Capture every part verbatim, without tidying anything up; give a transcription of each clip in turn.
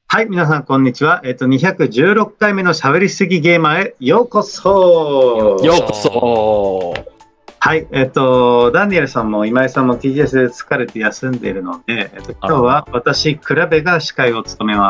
はい、皆さん、こんにちは。えっと、にひゃくじゅうろっかいめのしゃべりすぎゲーマーへようこそ。 ようこそ。 はい、えっと、ダニエルさんも今井さんも ティージェーエス で疲れて休んでいるので、えっと、今日は私、クラベが司会を務めます。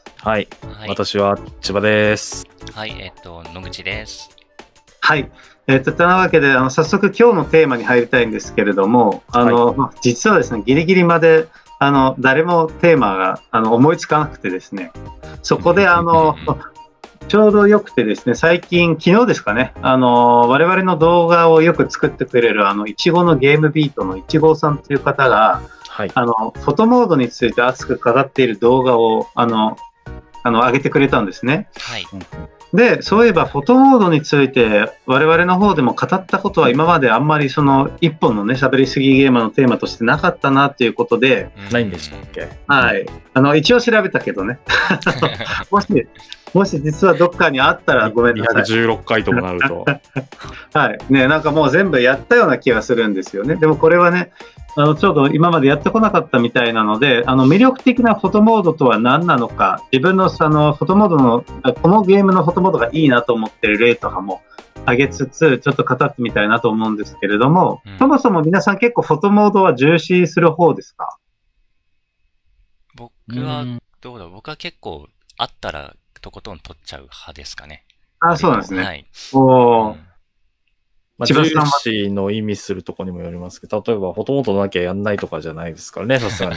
はい、はい、私は千葉です。 はい、えっと、野口です。 はい、えっと、というわけで、あの、早速今日のテーマに入りたいんですけれども、あの、はい、実はですね、ギリギリまで、あの、誰もテーマが、あの、思いつかなくてですね、そこで、あの、ちょうどよくてですね、最近、昨日ですかね、あの、我々の動画をよく作ってくれる、あの、いちごのゲームビートのいちごさんという方が、はい、あの、フォトモードについて熱く語っている動画を、あの、あの、上げてくれたんですね。 はい。 で、そういえばフォトモードについて我々の方でも語ったことは今まであんまりその一本のね、喋りすぎゲーマーのテーマとしてなかったなっていうことで。 ないんでしたっけ？ はい。あの、一応調べたけどね。もし、もし実はどっかにあったらごめんなさい。 にひゃくじゅうろっかいともなると。 はい。ね、なんかもう全部やったような気がするんですよね。でもこれはね、あのちょうど今までやってこなかったみたいなので、あの魅力的なフォトモードとは何なのか、自分のあのフォトモードの、このゲームのフォトモードがいいなと思ってる例とかも挙げつつ、ちょっと語ってみたいなと思うんですけれども、うん、そもそも皆さん結構フォトモードは重視する方ですか？ 僕は、どうだ、僕は結構あったらとことん取っちゃう派ですかね。 あ、そうなんですね。 はい。 おー。 うんまあ、重視の意味するところにもよりますけど、例えばフォトモードなきゃやんないとかじゃないですからね、さすがに。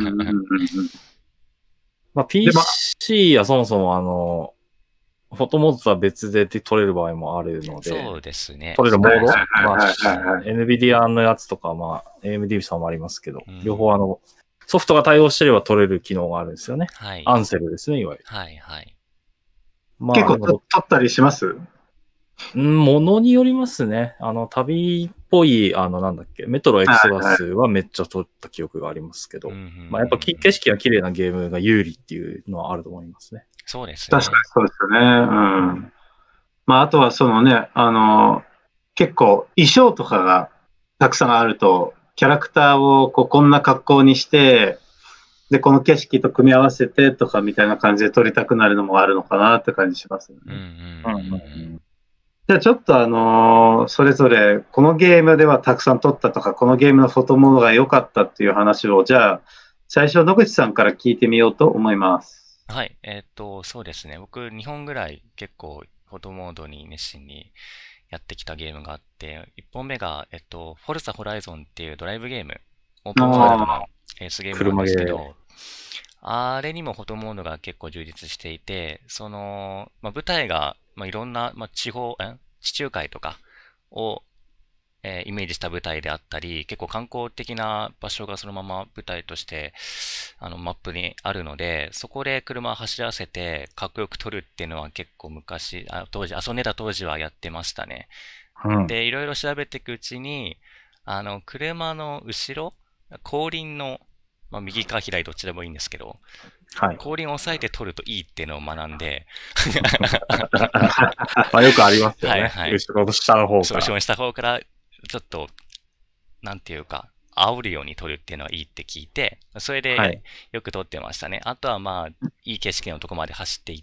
まあ、ピーシー はそもそもあの、フォトモードとは別で撮れる場合もあるので、 そうですね。 撮れるモード、まあ、エヌビディア のやつとか、まあ、エーエムディー さんもありますけど、うん、両方あの、ソフトが対応してれば撮れる機能があるんですよね。 はい。 アンセルですね、いわゆる。 はいはい。 まあ、結構撮ったりします？ うん、ものによりますね。あの、旅っぽい、あの、なんだっけ、メトロエクソダスはめっちゃ撮った記憶がありますけど、まあ、やっぱ景色が綺麗なゲームが有利っていうのはあると思いますね。 そうですね。 確かにそうですよね。うん。まあ、あとはそのね、あの、結構衣装とかがたくさんあると、キャラクターをこうこんな格好にして、で、この景色と組み合わせてとかみたいな感じで撮りたくなるのもあるのかなって感じしますよね。じゃあちょっとあのー、それぞれこのゲームではたくさん撮ったとか、このゲームのフォトモードが良かったっていう話を、じゃあ最初野口さんから聞いてみようと思います。 はい。えっと、そうですね。僕にほんぐらい結構フォトモードに熱心にやってきたゲームがあって、いっぽんめが、えっと、フォルツァホライゾンっていうドライブゲーム、オープンワールドのエースゲームなんですけど、あれにもフォトモードが結構充実していて、その、まあ、舞台が、まあ、いろんな、まあ、地方、え地中海とかを、えー、イメージした舞台であったり、結構観光的な場所がそのまま舞台として、あの、マップにあるので、そこで車を走らせて、かっこよく撮るっていうのは結構昔、あ当時、遊んでた当時はやってましたね。うん、で、いろいろ調べていくうちに、あの、車の後ろ、後輪の、まあ、右か左どっちでもいいんですけど、はい、後輪を押さえて撮るといいっていうのを学んでまあよくありますよね。 はいはい、 後ろの下の方から。 そう、後ろの下の方から、ちょっと、なんていうか、煽るように撮るっていうのはいいって聞いて、それでよく撮ってましたね。はい、あとはまあ、いい景色のとこまで走っていって、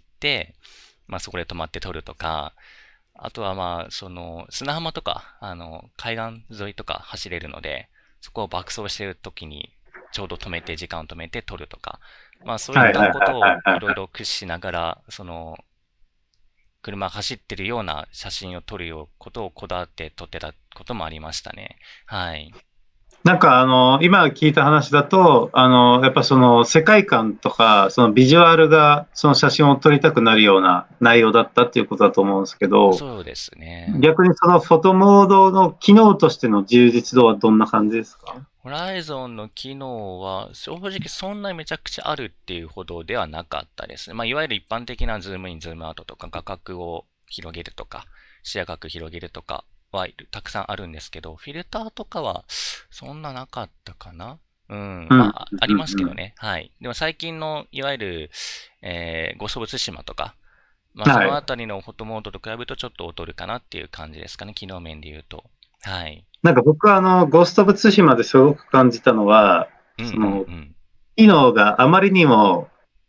まあそこで止まって撮るとか、あとはまあ、その、砂浜とか、あの、海岸沿いとか走れるので、そこを爆走してる時に、ちょうど止めて、時間を止めて撮るとか、まあそういったことをいろいろ駆使しながら、その、車走ってるような写真を撮るようことをこだわって撮ってたこともありましたね。はい。 なんかあの、今聞いた話だと、あの、やっぱその世界観とか、そのビジュアルがその写真を撮りたくなるような内容だったっていうことだと思うんですけど、 そうですね。 逆にそのフォトモードの機能としての充実度はどんな感じですか？ ホライゾンの機能は正直そんなにめちゃくちゃあるっていうほどではなかったですね。まあ、いわゆる一般的なズームイン、ズームアウトとか画角を広げるとか、視野角広げるとかはたくさんあるんですけど、フィルターとかはそんななかったかな。うん。まあ、ありますけどね。はい。でも最近の、いわゆる、えー、ゴースト・オブ・ツシマとか、まあ、そのあたりのフォトモードと比べるとちょっと劣るかなっていう感じですかね。機能面で言うと。はい。 なんか僕はあの、ゴースト・オブ・ツシマですごく感じたのは、その、機能があまりにも、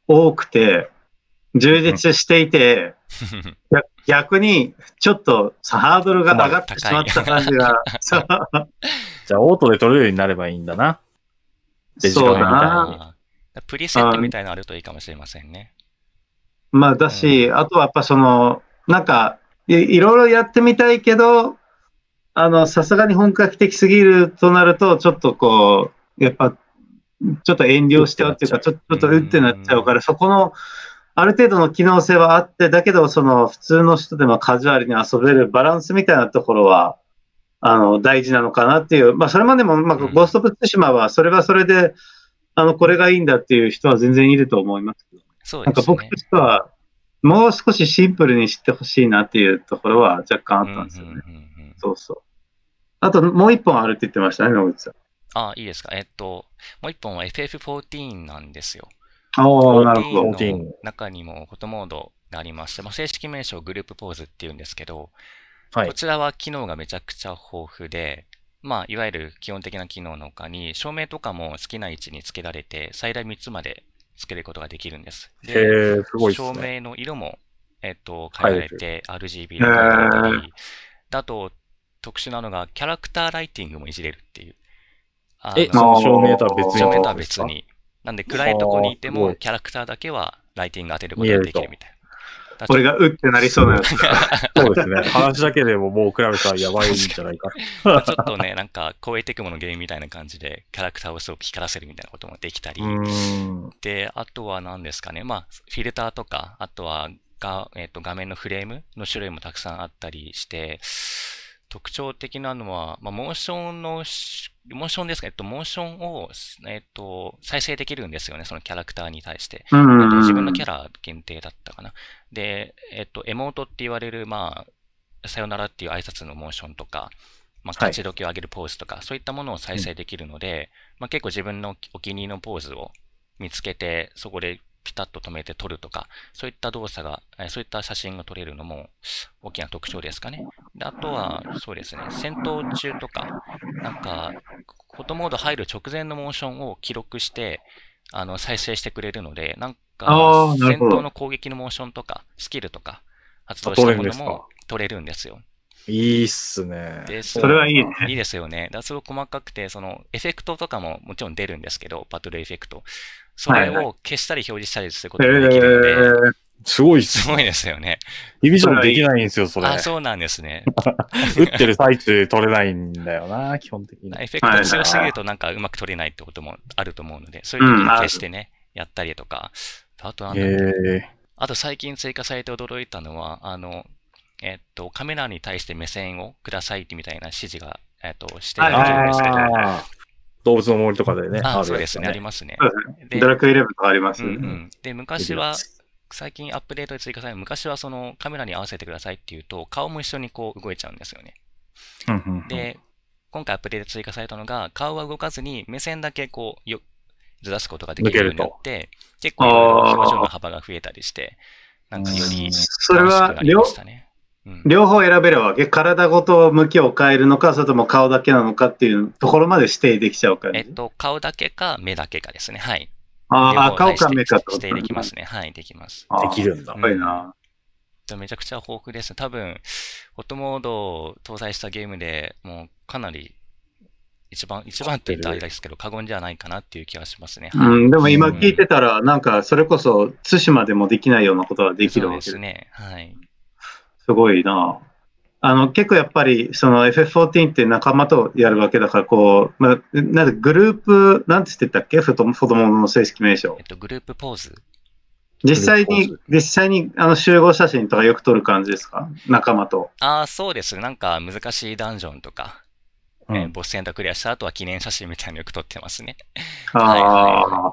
多くて、充実していて、逆にちょっとハードルが上がってしまった感じが。 じゃあ、オートで取れるようになればいいんだな。 そうだな。 プリセットみたいなのあるといいかもしれませんね。 まあ、だし、うん、あとはやっぱその、なんかい、いろいろやってみたいけど、あの、さすがに本格的すぎるとなると、ちょっとこう、やっぱ、ちょっと遠慮しちゃうっていうか、ちょちょっとうってなっちゃうから、そこの、ある程度の機能性はあって、だけど、その、普通の人でもカジュアルに遊べるバランスみたいなところは、あの、大事なのかなっていう。まあ、それまでも、まあ、ゴースト・オブ・ツシマは、それはそれで、あの、これがいいんだっていう人は全然いると思いますけど。 そうですね。 なんか僕としては、もう少しシンプルにしてほしいなっていうところは若干あったんですよね。そうそう。あと、もう一本あるって言ってましたね、野口さん。 ああ、いいですか。えっと、もう一本は エフエフフォーティーン なんですよ。 おー、なるほど。 フォーティーンの中にもフォトモードがありまして、まあ、正式名称グループポーズっていうんですけど、はい、こちらは機能がめちゃくちゃ豊富で、まあ、いわゆる基本的な機能の他に、照明とかも好きな位置につけられて、最大みっつまでつけることができるんです。で、 へー、すごいですね。 照明の色も、えっと、変えられて、アールジービー で変えられたり、あと、特殊なのが、キャラクターライティングもいじれるっていう。 え、その照明とは別に照明とは別に。なんで、暗いとこにいても、キャラクターだけはライティング当てることができるみたいな。 これがうってなりそうなやつ。 そうですね。話だけでももうクラブさんやばいんじゃないか。 ちょっとね、なんか、光栄テクモのゲームみたいな感じで、キャラクターをすごく光らせるみたいなこともできたり。で、あとは何ですかね。まあ、フィルターとか、あとはが、えっと、画面のフレームの種類もたくさんあったりして、特徴的なのは、まあ、モーションの、モーションですか、えっと、モーションを、えっと、再生できるんですよね、そのキャラクターに対して。えっと、自分のキャラ限定だったかな。で、えっと、エモートって言われる、まあ、さよならっていう挨拶のモーションとか、まあ、勝ち時を上げるポーズとか、はい、そういったものを再生できるので、うん、まあ、結構自分のお気に入りのポーズを見つけて、そこでピタッと止めて撮るとか、そういった動作が、そういった写真が撮れるのも大きな特徴ですかね。で、あとは、そうですね、戦闘中とか、なんか、フォトモード入る直前のモーションを記録して、あの、再生してくれるので、なんか、戦闘の攻撃のモーションとか、スキルとか、発動したものも撮れるんですよ。 いいっすね。 で、それはいいね。 いいですよね。だすごく細かくて、その、エフェクトとかももちろん出るんですけど、バトルエフェクト。それを消したり表示したりすることができるので、はいはい、 すごいっす、ね。 すごいですよね。 ディビジョンできないんですよ、それ。 あ、そうなんですね。 打ってる最中撮れないんだよな、基本的に。 エフェクト強すぎるとなんかうまく撮れないってこともあると思うので、そういう時に消してね、うん、やったりとか。あとなんだろう。あと最近追加されて驚いたのは、あの、えっと、カメラに対して目線をくださいってみたいな指示が、えっと、してできるんですけど。 動物の森とかでね。 あ、あそうですね、ありますね。 ドラクエイレブンとかありますね。 うんうん、で、昔は、最近アップデートで追加される、昔はそのカメラに合わせてくださいっていうと、顔も一緒にこう動いちゃうんですよね。で、今回アップデート追加されたのが、顔は動かずに目線だけこうよずらすことができるようになって、結構いろいろ表情の幅が増えたりして、なんかより楽しくなりましたね。 うん、両方選べるわけ？体ごと向きを変えるのか、それとも顔だけなのかっていうところまで指定できちゃうから、 ね。えっと、顔だけか目だけかですね。はい。 ああ、顔か目かと。指定できますね。はい、できます。 できるんだ。 はいな。 めちゃくちゃ豊富です。多分、フォトモードを搭載したゲームでもうかなり一番、一番って言ったらあれですけど、過言じゃないかなっていう気がしますね。 うん、でも今聞いてたら、なんかそれこそ対馬でもできないようなことができるわけですね。はい。 すごいな。あの、結構やっぱり、その エフエフフォーティーン って仲間とやるわけだから、こう、まあ、なんでグループ、なんて言ってたっけフォトモードの正式名称。 えっと、グループポーズ。 実際に、実際に、あの、集合写真とかよく撮る感じですか？仲間と。 ああ、そうです。なんか難しいダンジョンとか、うん、えー、ボス戦闘クリアした後は記念写真みたいなのよく撮ってますね。 ああ、はいはいはい、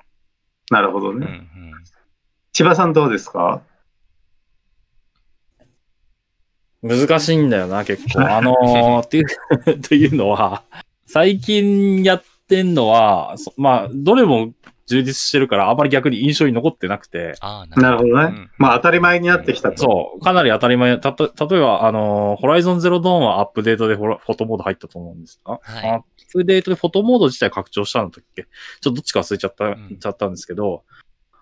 なるほどね。うんうん、千葉さんどうですか？ 難しいんだよな、結構。あのー、っていう、というのは、最近やってんのは、まあ、どれも充実してるから、あまり逆に印象に残ってなくて。 あなるほどね。うん、まあ、当たり前になってきたと。 そう。かなり当たり前。たと、例えば、あのー、ホライゾンゼロドーンはアップデートでフォトモード入ったと思うんですが、はい、アップデートでフォトモード自体拡張したんだっけちょっとどっちか忘れちゃった、うん、ちゃったんですけど、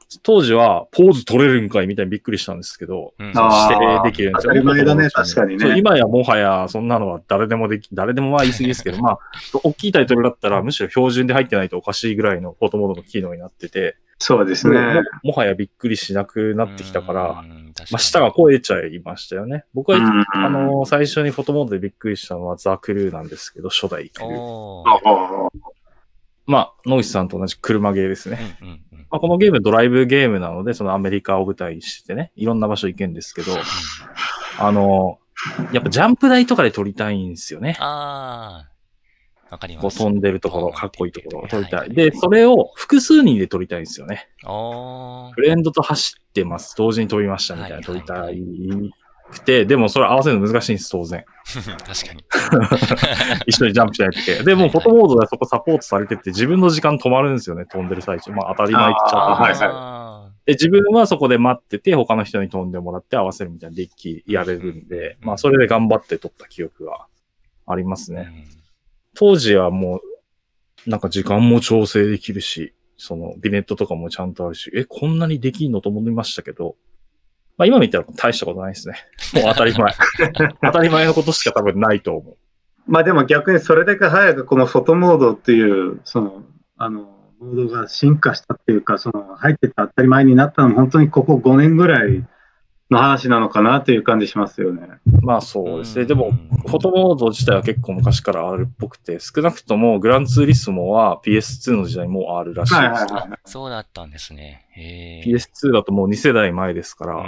当時はポーズ取れるんかいみたいにびっくりしたんですけど、 うん、 指定できるんですよ。 当たり前だね、確かにね。 今やもはやそんなのは誰でもでき、誰でもは言い過ぎですけど、まあ、大きいタイトルだったらむしろ標準で入ってないとおかしいぐらいのフォトモードの機能になってて、 そうですね。 も, もはやびっくりしなくなってきたから、まあ、舌が超えちゃいましたよね。僕は、あの、最初にフォトモードでびっくりしたのはザ・クルーなんですけど、初代クルー。まあ、野口さんと同じ車ゲーですね。うんうんうん、まあ、このゲームドライブゲームなので、そのアメリカを舞台にしてね、いろんな場所行けるんですけど、あの、やっぱジャンプ台とかで撮りたいんですよね。 ああ。わかります。 こう飛んでるところ、かっこいいところを撮りたい。で、それを複数人で撮りたいんですよね。フレンドと走ってます。同時に飛びましたみたいな撮りたいくて、でもそれ合わせるの難しいんです、当然。 確かに。 一緒にジャンプしないといけない。でも、フォトモードでそこサポートされてて、自分の時間止まるんですよね、飛んでる最中。まあ、当たり前っちゃ当たり前。はい、で、自分はそこで待ってて、他の人に飛んでもらって合わせるみたいなデッキやれるんで、まあ、それで頑張って撮った記憶がありますね。当時はもう、なんか時間も調整できるし、その、ビネットとかもちゃんとあるし、え、こんなにできんのと思いましたけど、まあ今見たら大したことないですね。もう当たり前。当たり前のことしか多分ないと思う。 まあでも逆にそれだけ早くこのフォトモードっていう、その、あの、モードが進化したっていうか、その、入ってて当たり前になったのも本当にここごねんぐらいの話なのかなという感じしますよね。 まあそうですね。でも、フォトモード自体は結構昔からあるっぽくて、少なくともグランツーリスモは ピーエスツー の時代もあるらしいです、ね。はいはいはい、 そうだったんですね。へピーエスツー だともうに世代前ですから、うん、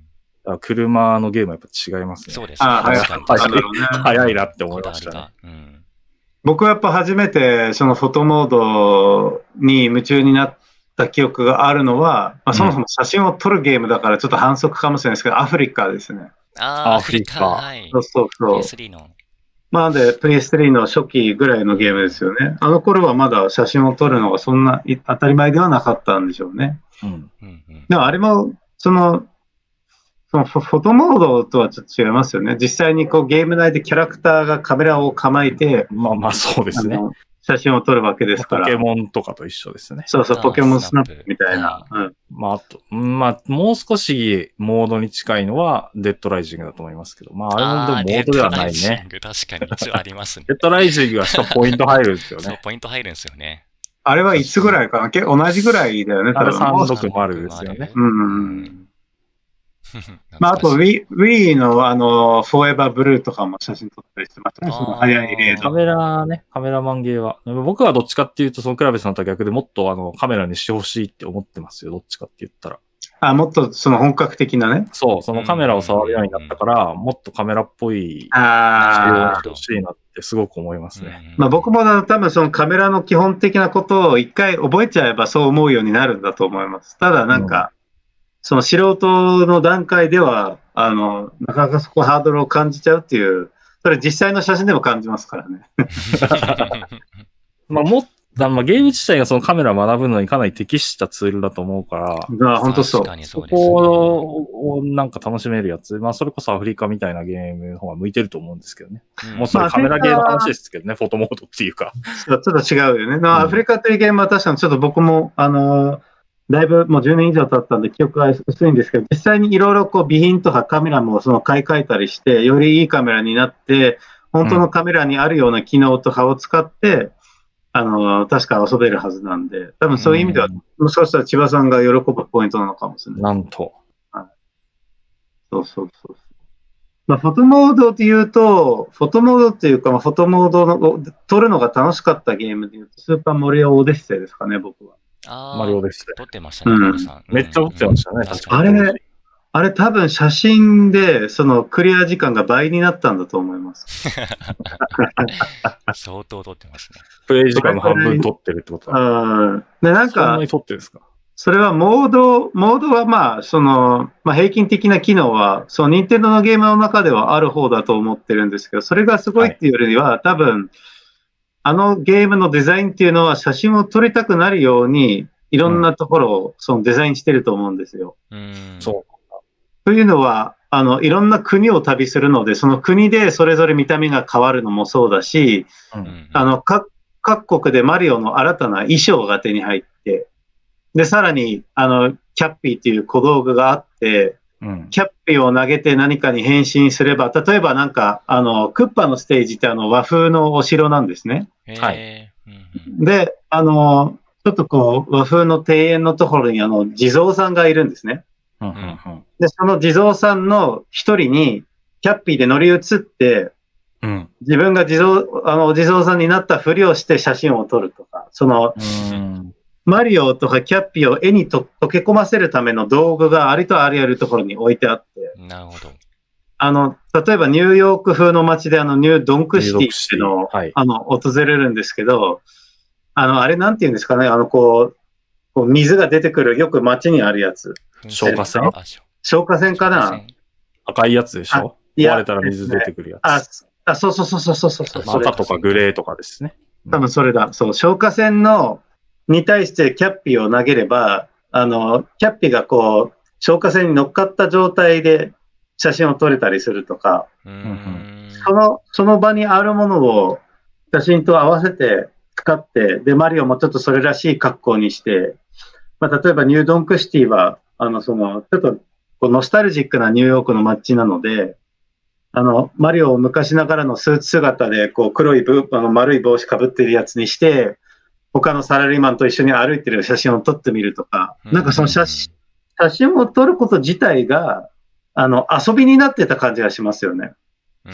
だから車のゲームはやっぱ違いますね。 そうですね。 あ早い、早いなって思いましたね。うん、 僕はやっぱ初めてそのフォトモードに夢中になった記憶があるのは、まあ、そもそも写真を撮るゲームだからちょっと反則かもしれないですけど、アフリカですね。 ああ、アフリカ。はい。 そうそうそう。 ピーエススリー の。 まあで、ピーエススリー の初期ぐらいのゲームですよね。あの頃はまだ写真を撮るのがそんな当たり前ではなかったんでしょうね。うん。でもあれも、その、そのフォトモードとはちょっと違いますよね。実際にこうゲーム内でキャラクターがカメラを構えて、 まあまあそうですね。 写真を撮るわけですから。 ポケモンとかと一緒ですね。 そうそう、ポケモンスナップみたいな。うん、 まああと、まあもう少しモードに近いのはデッドライジングだと思いますけど、まああれもでもモードではないね。 確かに一応ありますね。 デッドライジングはしかもポイント入るんですよね。 そう、ポイント入るんですよね。 あれはいつぐらいかな、結構同じぐらいだよね、 多分。さんろくまるですよね。 うん。まあ、あと Wii, Wii のあの、フォーエバーブルーとかも写真撮ったりしてましたね。その早い例カメラね、カメラマンゲーは。僕はどっちかっていうと、そのクラベさんとは逆でもっとあのカメラにしてほしいって思ってますよ。どっちかって言ったら。 あ、もっとその本格的なね。 そう、そのカメラを触るようになったから、もっとカメラっぽいああしてほしいなってすごく思いますね。 まあ僕も多分そのカメラの基本的なことを一回覚えちゃえばそう思うようになるんだと思います。ただなんか、うん、その素人の段階では、あの、なかなかそこハードルを感じちゃうっていう、それ実際の写真でも感じますからね。 まあもっまあ、ゲーム自体がそのカメラを学ぶのにかなり適したツールだと思うから、 あ本当そう。 確かにそうですね。そこをなんか楽しめるやつ、まあそれこそアフリカみたいなゲームの方が向いてると思うんですけどね。うん、もうそれカメラゲーの話ですけどね、フォトモードっていうか。 ちょっと違うよね。うん、アフリカというゲームは確かにちょっと僕も、あのー、だいぶもうじゅうねん以上経ったんで記憶が薄いんですけど、実際にいろいろこう備品とかカメラもその買い替えたりして、よりいいカメラになって、本当のカメラにあるような機能とかを使って、うんあの、確か遊べるはずなんで、多分そういう意味では、もしかしたら千葉さんが喜ぶポイントなのかもしれない。 なんと。 はい、そうそうそう。まあ、フォトモードで言うと、フォトモードっていうか、まあ、フォトモードを撮るのが楽しかったゲームで言うと、スーパーマリオオデッセイですかね、僕は。 あマリオオデッセイ。 撮ってましたね、 うん、 めっちゃ撮ってましたね、うん、確かに。あれ、あれ多分写真で、そのクリア時間が倍になったんだと思います。 相当撮ってますね。 プレイ時間の半分撮ってるってことだ。 うん。で、なんか、 そんなに撮ってるんですか？ それはモード、モードはまあ、その、まあ平均的な機能は、その任天堂のゲームの中ではある方だと思ってるんですけど、それがすごいっていうよりは、はい、多分、あのゲームのデザインっていうのは写真を撮りたくなるように、いろんなところをそのデザインしてると思うんですよ。 うん。 そう。 というのは、あの、いろんな国を旅するので、その国でそれぞれ見た目が変わるのもそうだし、うん、あの、各、各国でマリオの新たな衣装が手に入って、で、さらに、あの、 キャッピーっていう小道具があって、うん、キャッピーを投げて何かに変身すれば、例えばなんか、あの、クッパのステージってあの和風のお城なんですね。 はい。 で、あの、ちょっとこう、和風の庭園のところにあの、地蔵さんがいるんですね。 うんうんうん、 で、その地蔵さんの一人に、キャッピーで乗り移って、 うん、 自分が地蔵、あの、地蔵さんになったふりをして写真を撮るとか、その、 うんマリオとかキャッピーを絵にと溶け込ませるための道具がありとあらゆるところに置いてあって、 なるほど。 あの、例えばニューヨーク風の街であのニュードンクシティっていうのを、はい、あの、訪れるんですけど、あの、あれなんて言うんですかね、あの、こう、こう水が出てくる、よく街にあるやつ。 消火栓消火栓かな赤いやつでしょ壊れたら水出てくるやつ。 あ、あそうそうそうそうそうそう。 赤とかグレーとかですね。 多分それだ。そう、消火栓の、に対してキャッピーを投げれば、あの、キャッピーがこう、消火栓に乗っかった状態で写真を撮れたりするとか、その、その場にあるものを写真と合わせて使って、で、マリオもちょっとそれらしい格好にして、まあ、例えばニュードンクシティは、あの、その、ちょっとこうノスタルジックなニューヨークの街なので、あの、マリオを昔ながらのスーツ姿で、こう、黒いブ、あの、丸い帽子かぶってるやつにして、他のサラリーマンと一緒に歩いてる写真を撮ってみるとか、なんかその写真、写真を撮ること自体が、あの、遊びになってた感じがしますよね。 うん。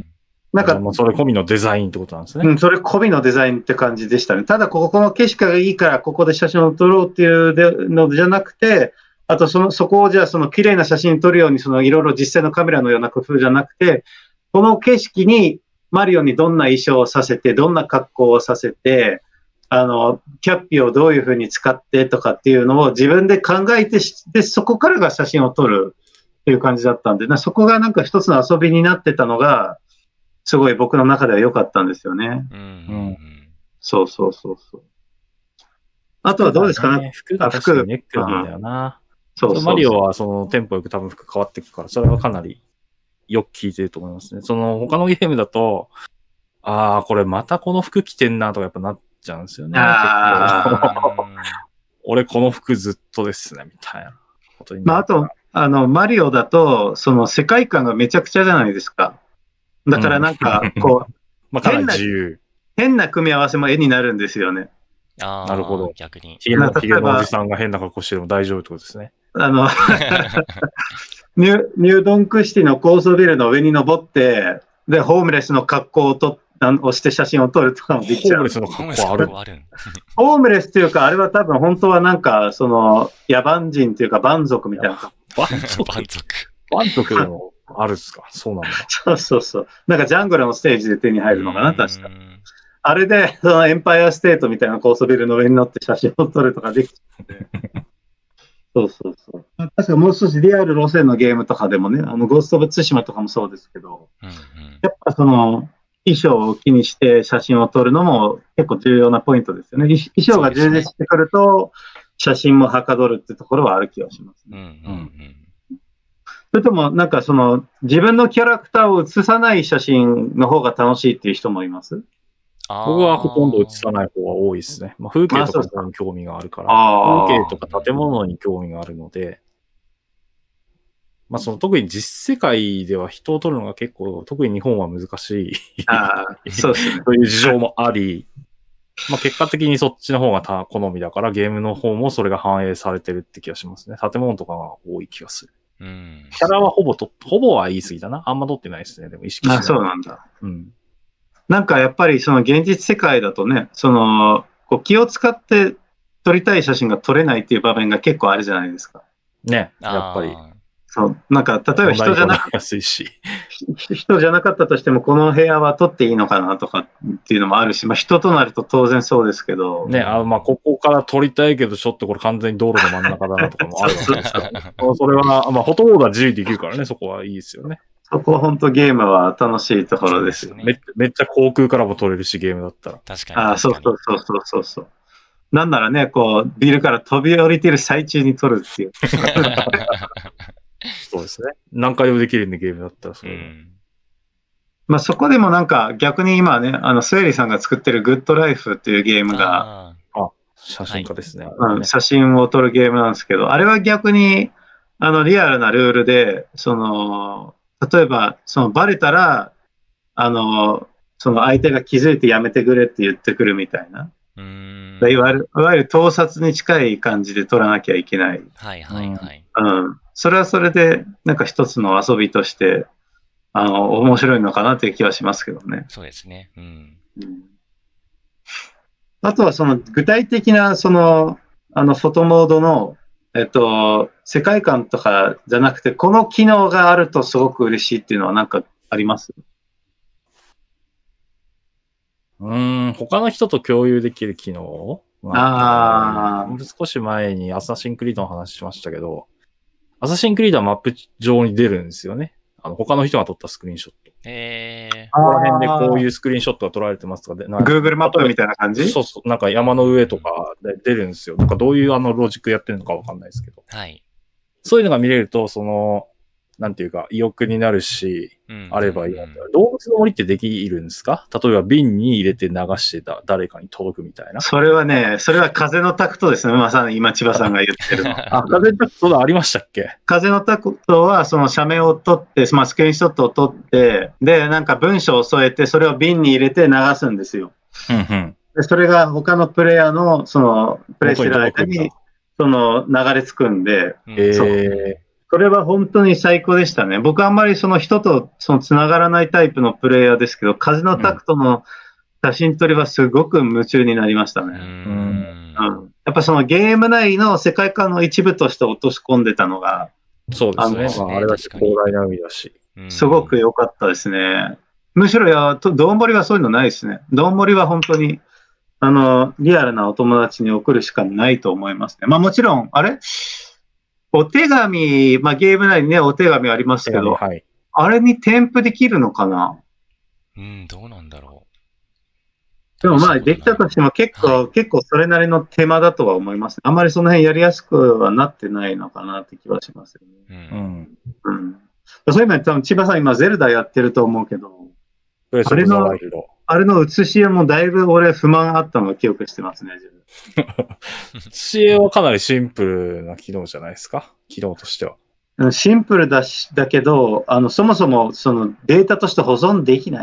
なんか、 もうそれ込みのデザインってことなんですね。 うん、それ込みのデザインって感じでしたね。ただ、ここの景色がいいから、ここで写真を撮ろうっていうのじゃなくて、あと、その、そこをじゃあ、その綺麗な写真撮るように、そのいろいろ実際のカメラのような工夫じゃなくて、この景色に、マリオにどんな衣装をさせて、どんな格好をさせて、あの、キャッピーをどういうふうに使ってとかっていうのを自分で考えて、で、そこからが写真を撮るっていう感じだったんで、そこがなんか一つの遊びになってたのが、すごい僕の中では良かったんですよね。 うんうん、 そうそうそうそう。あとはどうですかね。 服が確かにネックなんだよな。 そうそうそう。 マリオはそのテンポよく多分服変わっていくから、それはかなりよく効いてると思いますね。その他のゲームだと、ああ、これまたこの服着てんなとかやっぱなっちゃうんですよね。俺この服ずっとですね、みたいなことになる。 まああと、あの、マリオだと、その世界観がめちゃくちゃじゃないですか。だからなんか、こう、 まあかなり自由。 変な組み合わせも絵になるんですよね。 ああ、 なるほど。 逆に。 ヒゲの、ヒゲのおじさんが変な格好しても大丈夫ってことですね。 あのニュ、ニュードンクシティの高層ビルの上に登って、で、ホームレスの格好をとをして写真を撮るとかもできちゃう。 ホームレスの格好あるあるホームレスっていうか、あれは多分本当はなんか、その、野蛮人っていうか、蛮族みたいな。 蛮族蛮族。 蛮族でもあるっすかそうなんだ。 そうそうそう。なんかジャングルのステージで手に入るのかな、確か。あれで、そのエンパイアステートみたいな高層ビルの上に乗って写真を撮るとかできちゃって。そうそうそう。確かもう少しリアル路線のゲームとかでもね、あの、ゴースト・オブ・ツシマとかもそうですけど、 うんうん、 やっぱその、衣装を気にして写真を撮るのも結構重要なポイントですよね。衣装が充実してくると、写真もはかどるってところはある気がしますね。 うんうんうん、 それとも、なんかその、自分のキャラクターを写さない写真の方が楽しいっていう人もいます？ 僕はほとんど写さない方が多いですね。まあ、風景とかに興味があるから、風景とか建物に興味があるので、まあその特に実世界では人を撮るのが結構、特に日本は難しい。 ああ、そうですね。 という事情もあり、まあ結果的にそっちの方が好みだから、ゲームの方もそれが反映されてるって気がしますね。建物とかが多い気がする。 うん、 キャラはほぼと、ほぼは言い過ぎだな。あんま撮ってないですね。でも意識してない。 あ、そうなんだ。 うん。 なんかやっぱりその現実世界だとね、その、こう気を使って撮りたい写真が撮れないっていう場面が結構あるじゃないですか。 ね、やっぱり。 そう。なんか、例えば人じゃなかった。人じゃなかったとしても、この部屋は撮っていいのかなとかっていうのもあるし、まあ人となると当然そうですけど。 ね、あまあここから撮りたいけど、ちょっとこれ完全に道路の真ん中だなとかもあるわけですから。それは、まあほとんどは自由にできるからね、そこはいいですよね。 そこは本当ゲームは楽しいところですよね。 め, めっちゃ航空からも撮れるし、ゲームだったら。 確かに。 ああ、そうそうそうそうそうそう。なんならね、こう、ビルから飛び降りてる最中に撮るっていう。 そうですね。何回でもできるんで、ゲームだったらそれ、うん。 まあそこでもなんか逆に今ね、あの、スエリさんが作ってるグッドライフっていうゲームが、 あ、 写真家ですね。 はいねうん。写真を撮るゲームなんですけど、あれは逆に、あの、リアルなルールで、その、例えば、その、バレたら、あの、その相手が気づいてやめてくれって言ってくるみたいな。 うーん。 いわゆる、いわゆる盗撮に近い感じで撮らなきゃいけない。 はいはいはい。 うん。それはそれで、なんか一つの遊びとして、あの、面白いのかなという気はしますけどね。 そうですね。うん。 うん、あとはその具体的なその、あのフォトモードの、えっと、世界観とかじゃなくて、この機能があるとすごく嬉しいっていうのは何かあります？ うーん、他の人と共有できる機能ああ。 少し前にアサシンクリードの話しましたけど、アサシンクリードはマップ上に出るんですよね。あの、他の人が撮ったスクリーンショット。 えー。 ここら辺でこういうスクリーンショットが撮られてますとかで、 Google マップみたいな感じ？ そうそう。なんか山の上とかで出るんですよ。なんかどういうあのロジックやってるのかわかんないですけど。 はい。 そういうのが見れると、その、なんていうか、意欲になるし、うん、あればいいな、うん。動物の森ってできるんですか？例えば瓶に入れて流してた誰かに届くみたいな。 それはね、それは風のタクトですね。まさに今千葉さんが言ってるの。 あ、風のタクトがありましたっけ？ 風のタクトはその写メを撮って、まあ、スクリーンショットを撮って、で、なんか文章を添えて、それを瓶に入れて流すんですよ。 うんうん、 でそれが他のプレイヤーの、その、プレイしてる間に、その流れ着くんで、 えーそれは本当に最高でしたね。僕はあんまりその人とその繋がらないタイプのプレイヤーですけど、風のタクトの写真撮りはすごく夢中になりましたね。うんうん、やっぱそのゲーム内の世界観の一部として落とし込んでたのが、 そうですね。あ, まあ、あれだけ広大な海だし。 すごく良かったですね。むしろや、どんぼりはそういうのないですね。どんぼりは本当に、あの、リアルなお友達に送るしかないと思いますね。まあもちろん、あれお手紙、まあゲーム内にね、お手紙ありますけど、はい、あれに添付できるのかな？ うん、どうなんだろう。 でもまあできたとしても結構、はい、結構それなりの手間だとは思います。あんまりその辺やりやすくはなってないのかなって気はしますよね。うん。うん。そういう意味で多分千葉さん今ゼルダやってると思うけど、あれの、あれの写し絵もだいぶ俺不満あったのを記憶してますね、自分。 写し絵はかなりシンプルな機能じゃないですか、機能としては。 シンプルだし、だけど、あの、そもそもそのデータとして保存できない。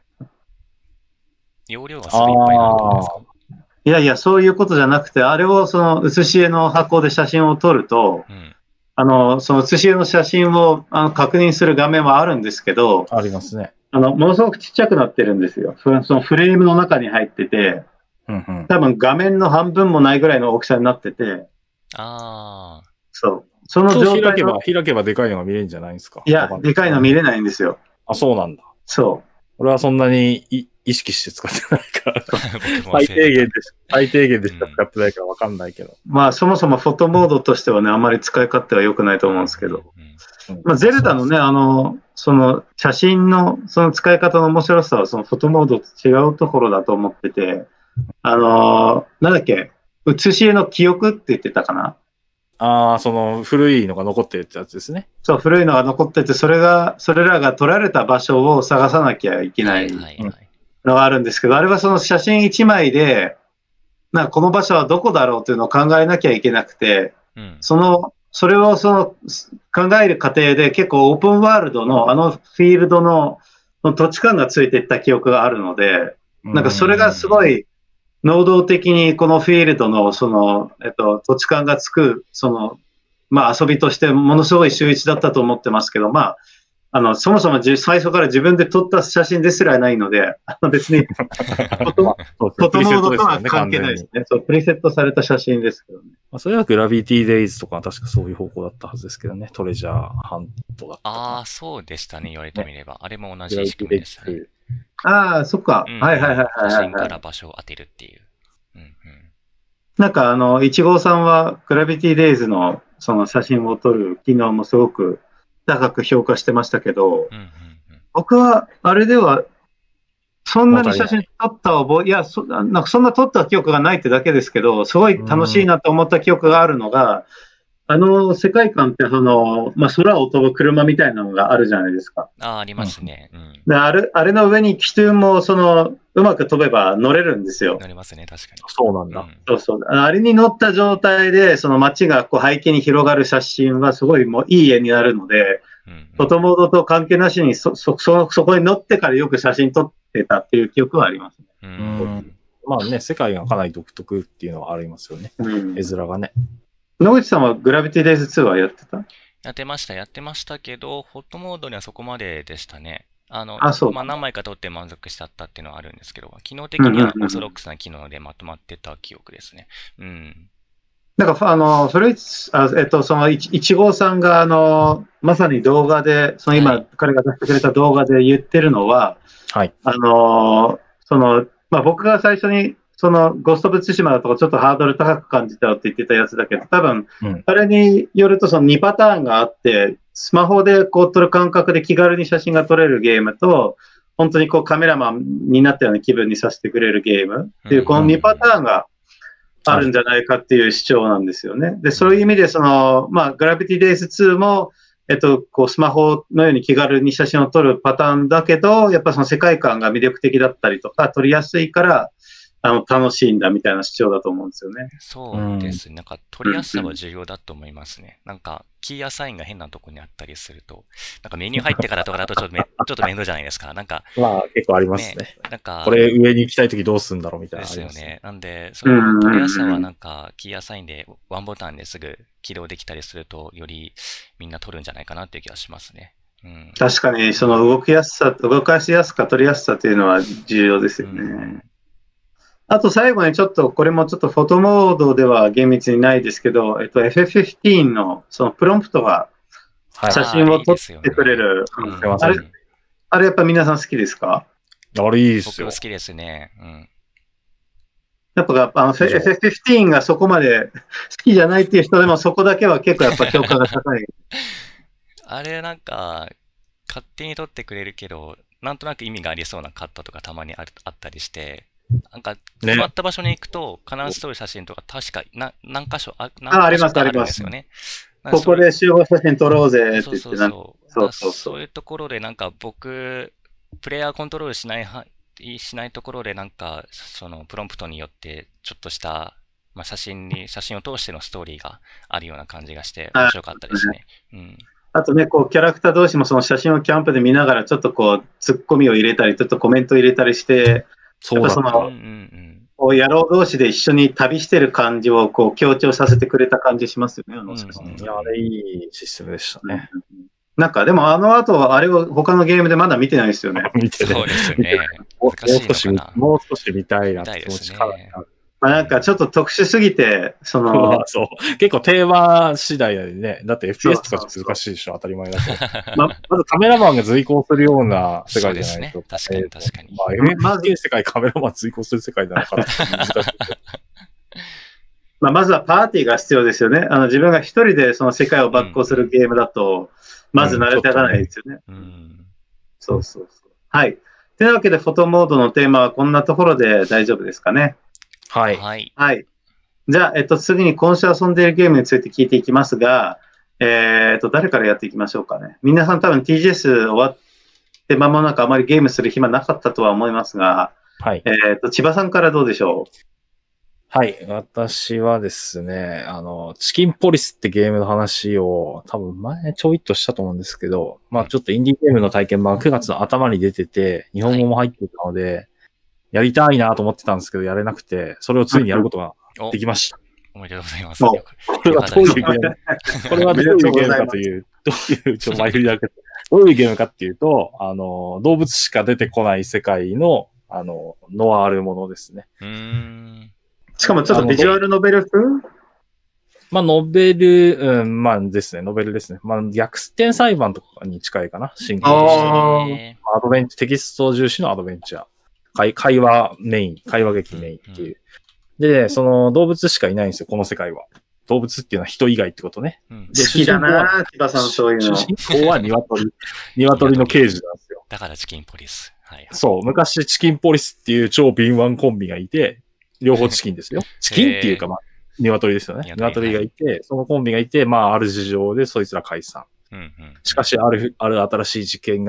容量がすごいいっぱいなんですか？ いやいや、そういうことじゃなくて、あれをその写し絵の箱で写真を撮ると、うん、あの、その写し絵の写真をあの確認する画面はあるんですけど、 ありますね。 あの、ものすごくちっちゃくなってるんですよ。そのフレームの中に入ってて、 うんうん、 多分画面の半分もないぐらいの大きさになってて、 ああ。 そう。その状態開けば、開けばでかいのが見れるんじゃないんですか？ いや、でかいの見れないんですよ。 あ、そうなんだ。 そう。 俺はそんなにい意識して使ってないから、最低限で、最低限でしか使ってないからわかんないけど。 うん、まあ、そもそもフォトモードとしてはね、あんまり使い勝手は良くないと思うんですけど。うん、まあ、ゼルダのね、あの、その写真のその使い方の面白さは、そのフォトモードと違うところだと思ってて、あのー、なんだっけ、写し絵の記憶って言ってたかな？ ああ、その古いのが残ってるってやつですね。 そう、古いのが残ってて、それが、それらが撮られた場所を探さなきゃいけないのがあるんですけど、あれはその写真一枚で、なんかこの場所はどこだろうというのを考えなきゃいけなくて、うん、その、それをその考える過程で結構オープンワールドのあのフィールドの土地感がついていった記憶があるので、なんかそれがすごい能動的にこのフィールドのその、えっと、土地感がつく、その、まあ遊びとしてものすごい秀逸だったと思ってますけど、まあ、あの、そもそも最初から自分で撮った写真ですらないので、あの別に、フォトモードとは関係ないですね。そう、プリセットされた写真ですけどね。 まあ、それはグラビティデイズとかは確かそういう方向だったはずですけどね。トレジャーハントだった。 ああ、そうでしたね。言われてみれば。ね、あれも同じ仕組みでしたね。 ああ、そっか。うん、はいはいはいはい、はい。 写真から場所を当てるっていう。うんうん、 なんかあの、いちごうさんはグラビティデイズのその写真を撮る機能もすごく高く評価してましたけど、うんうんうん、僕はあれではそんなに写真撮った覚え、いやそ、なんかそんな撮った記憶がないってだけですけど、すごい楽しいなと思った記憶があるのが、あの世界観ってその、まあ、空を飛ぶ車みたいなのがあるじゃないですか。 ああ、ありますね。 うん、であれあれの上に気球もそのうまく飛べば乗れるんですよ。 乗れますね、確かに。 そうなんだ。 うん、 そうそう。あれに乗った状態で、その街がこう背景に広がる写真はすごいもういい絵になるので、うんうん、フォトモードと関係なしにそ、そ、そ、そこに乗ってからよく写真撮ってたっていう記憶はありますね。 うん、まあね、世界がかなり独特っていうのはありますよね。うん、絵面がね。 野口さんはグラビティデイズツーはやってた？ やってました、やってましたけど、フォトモードにはそこまででしたね。あの、 あ、そう。 まあ、何枚か撮って満足しちゃったっていうのはあるんですけど、機能的にはオーソドックスな機能でまとまってた記憶ですね。うん。 なんか、あの、それ、あえっと、その、いちごうさんが、あの、まさに動画で、その今、はい、彼が出してくれた動画で言ってるのは、 はい。 あの、その、まあ、僕が最初に、その、ゴースト・オブ・ツシマだとか、ちょっとハードル高く感じたよって言ってたやつだけど、多分、うん、あれによると、そのにパターンがあって、スマホでこう撮る感覚で気軽に写真が撮れるゲームと、本当にこうカメラマンになったような気分にさせてくれるゲームっていう、このにパターンがあるんじゃないかっていう主張なんですよね。で、そういう意味で、その、まあ、グラビティデイズツーも、えっと、こう、スマホのように気軽に写真を撮るパターンだけど、やっぱその世界観が魅力的だったりとか、撮りやすいから、あの、楽しいんだみたいな主張だと思うんですよね。 そうですね。なんか、撮りやすさは重要だと思いますね。なんか、キーアサインが変なとこにあったりすると、なんかメニュー入ってからとかだとちょっとめ、ちょっと面倒じゃないですか。なんか。 まあ、結構ありますね。ねなんか、 これ上に行きたいときどうするんだろうみたいな、 ですよね。なんで、その撮りやすさはなんか、キーアサインでワンボタンですぐ起動できたりすると、よりみんな撮るんじゃないかなっていう気がしますね。うん、 確かに、その動きやすさ、動かしやすさ、撮りやすさというのは重要ですよね。うん、あと最後にちょっと、これもちょっとフォトモードでは厳密にないですけど、えっと、エフエフフィフティーン のそのプロンプトが写真を撮ってくれる。あれ、あれやっぱ皆さん好きですか？ あれいいですよ。 僕好きですね。うん。 やっぱあの エフエフフィフティーン がそこまで好きじゃないっていう人でもそこだけは結構やっぱ評価が高い。 あれなんか、勝手に撮ってくれるけど、なんとなく意味がありそうなカットとかたまにあるあったりして、なんか、決まった場所に行くと、必ず撮る写真とか、確かな何箇所、あ、何箇所かあるんですよね。 ここで集合写真撮ろうぜって言って、 そうそうそう。そういうところで、なんか僕、プレイヤーコントロールしないは、しないところで、なんか、その、プロンプトによって、ちょっとした、まあ、写真に、写真を通してのストーリーがあるような感じがして、面白かったですね。うん。 あとね、こう、キャラクター同士もその写真をキャンプで見ながら、ちょっとこう、ツッコミを入れたり、ちょっとコメント入れたりして、 そうだその、こう野郎同士で一緒に旅してる感じをこう強調させてくれた感じしますよね、あの写真。 いや、あれいいシステムでしたね。 なんか、でもあの後、あれを他のゲームでまだ見てないですよね。 見てない。そうですね。 もう少し、もう少し見たいなって気持ちから。 まあなんかちょっと特殊すぎて、その、 そう。結構テーマ次第でね。だって エフピーエス とか難しいでしょ、当たり前だと。ままずカメラマンが随行するような世界じゃないと。 そうですね。確かに確かに。 まあ、エフエフケー 世界カメラマン随行する世界なのかなって難しい。 まあまずはパーティーが必要ですよね。あの自分が一人でその世界を抜行するゲームだと、まず慣れていかないですよね。うん、そうそうそう。はい。というわけで、フォトモードのテーマはこんなところで大丈夫ですかね。 はい。 はい。 はい。じゃあ、えっと、次に今週遊んでいるゲームについて聞いていきますが、えー、っと、誰からやっていきましょうかね。皆さん多分 ティージェーエス 終わって間もなくあまりゲームする暇なかったとは思いますが、 はい。 えー、っと、千葉さんからどうでしょう？ はい。私はですね、あの、チキンポリスってゲームの話を多分前ちょいっとしたと思うんですけど、まあちょっとインディーゲームの体験版くがつの頭に出てて、日本語も入ってたので、はい、やりたいなと思ってたんですけど、やれなくて、それをついにやることができました。 おめでとうございます。 これはどういうゲームこれはどういうゲームかという、どういう、ちょっと前振りだけどういうゲームかっていうと、あの、動物しか出てこない世界の、あの、ノワールものですね。 うーん。 しかもちょっとビジュアルノベル風？ まあ、ノベル、うん、まあですね、ノベルですね。まあ、逆転裁判とかに近いかな。進行して。アドベンチ、テキスト重視のアドベンチャー。会, 会話メイン、会話劇メインっていう。うんうん、で、その動物しかいないんですよ、この世界は。動物っていうのは人以外ってことね。 うん、で、好きだな千葉さんそういうの。 主人公は鶏。鶏の刑事なんですよ。 だからチキンポリス。はい、 そう、昔チキンポリスっていう超敏腕コンビがいて、両方チキンですよ。チキンっていうか、まあ、鶏ですよね。鶏がいて、はい、そのコンビがいて、まあ、ある事情でそいつら解散。 うんうん、 しかし、ある、ある新しい事件が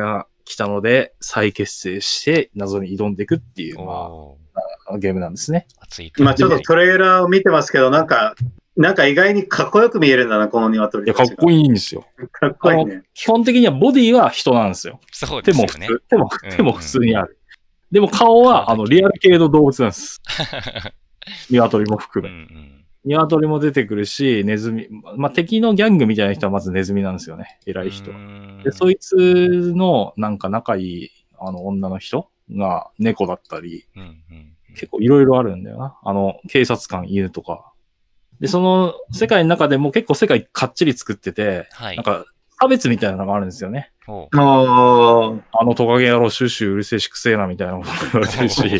来たので、再結成して謎に挑んでいくっていう、まあ、ゲームなんですね。 熱い。 まあちょっとトレーラーを見てますけど、なんか、なんか意外にかっこよく見えるんだな、この鶏。 いや、かっこいいんですよ。 かっこいいね。 基本的にはボディは人なんですよ。 そうですよね。 手も普通、手も、手も普通にある。でも顔は、あの、リアル系の動物なんです。鶏も含め。うんうん、鶏も出てくるし、ネズミ、まあ、敵のギャングみたいな人はまずネズミなんですよね。偉い人は。で、そいつの、なんか仲いい、あの、女の人が猫だったり、うんうんうん、結構いろいろあるんだよな。あの、警察官、犬とか。で、その世界の中でも結構世界かっちり作ってて、はい、なんか差別みたいなのがあるんですよね。ああのトカゲ野郎シュシュうるせえしくせえなみたいなこと言われてるし。